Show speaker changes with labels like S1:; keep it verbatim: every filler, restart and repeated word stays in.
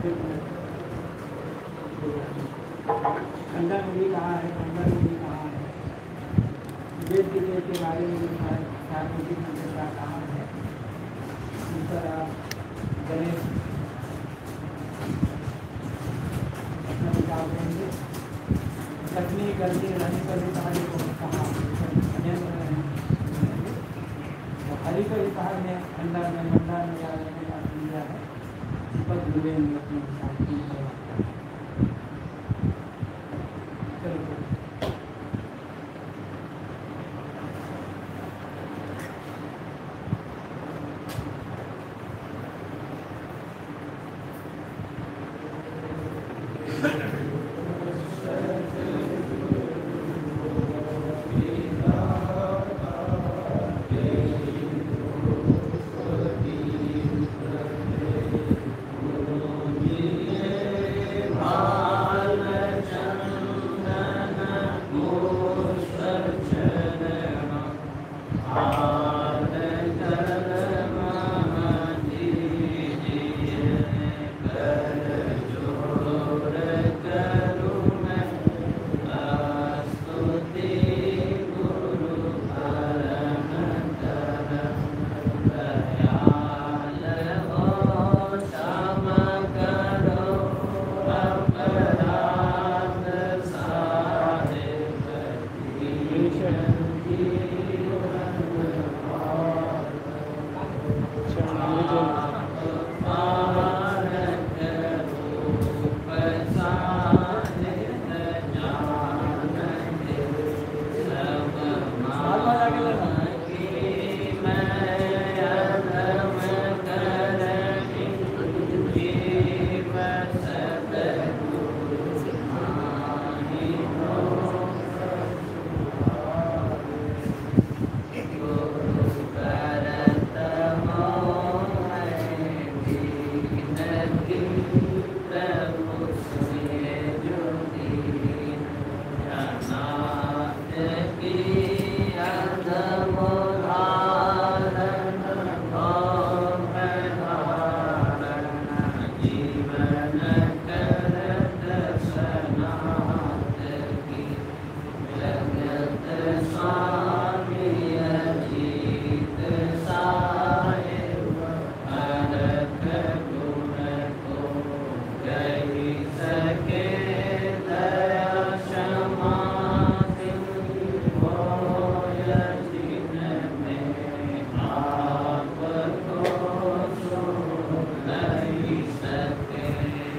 S1: खंडन में भी कहा है, खंडन में भी कहा है, वेद के बारे में भी कहा है, सार्वजनिक मंदिर का कहा है। इस तरह गणेश अपना विचार देंगे। कटनी गलती रहने पर भी कहा को कहा हरि को ही कहा है, अंडा में मंडा में या दिया है पर जुड़े अपने विचार की
S2: Okay.